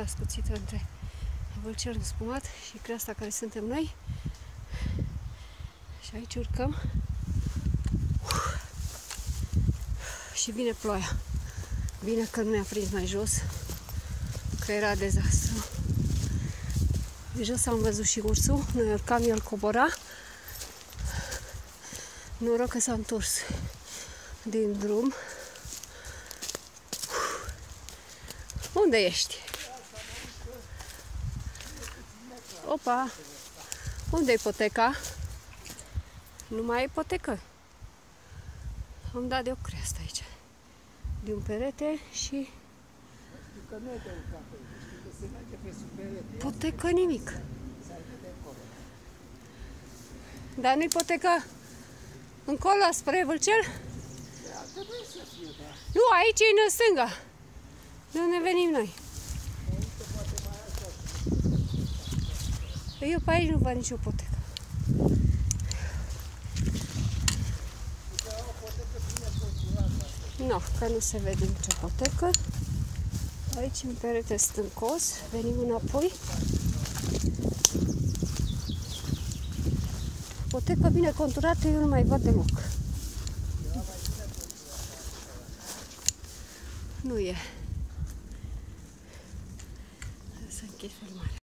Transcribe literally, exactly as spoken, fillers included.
asta ascuțită între Vâlcel înspumat și creasta care suntem noi. Și aici urcăm. Și vine ploaia. Bine că nu mi-a prins mai jos, că era dezastru. De jos am văzut și ursul, noi urcam, el cobora. Noroc că s-a întors din drum. Unde ești? Opa! Unde e ipoteca? Nu mai e ipotecă. Am dat de o creastă aici. De un perete și... Ipotecă nimic. Dar nu ipoteca încolo, spre Vâlcel? Nu, aici e în stânga. De unde venim noi? Eu pe aici nu văd nicio ipotecă. Nu, că nu se vede nicio ipotecă. Aici un perete stâncos. Venim înapoi. Ipotecă bine conturată eu nu mai văd deloc. Nu e. Să închid filmarea.